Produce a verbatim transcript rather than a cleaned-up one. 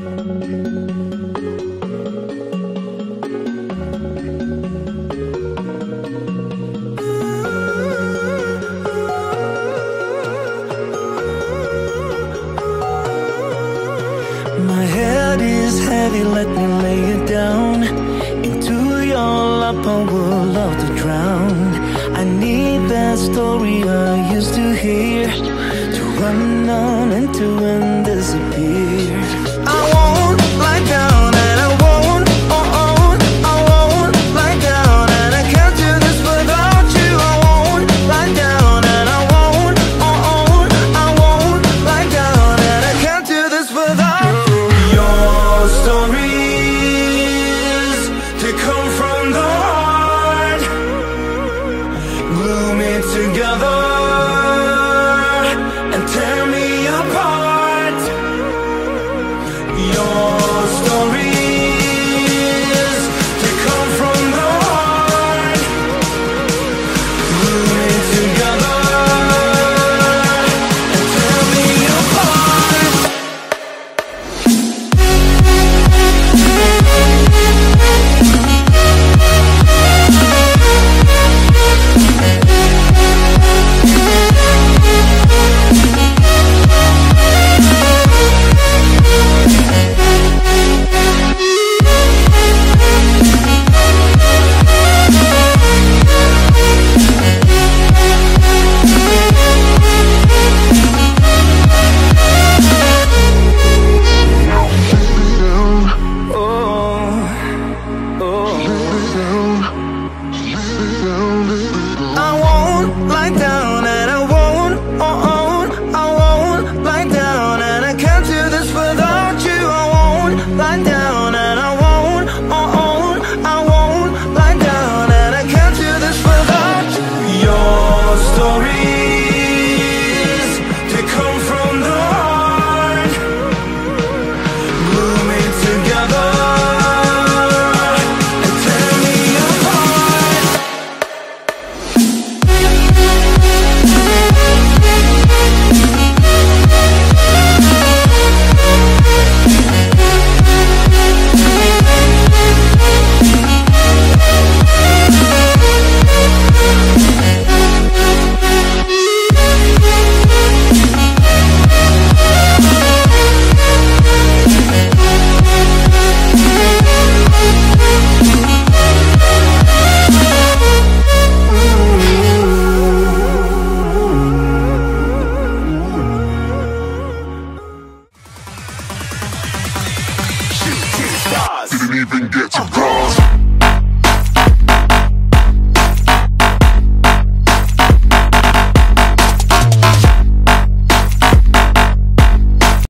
My head is heavy, let me lay it down. Into your lap I would love to drown. I need that story I used to hear, to run on into and disappear. I won't lie down and I won't, oh oh, I won't lie down and I can't do this without you. I won't lie down and I won't, oh oh, I won't lie down and I can't do this without you. Your stories, they come from the heart, glue me together and tear me apart. Your stories, they come from the heart, glue me together and tear me apart. Didn't even get to cross.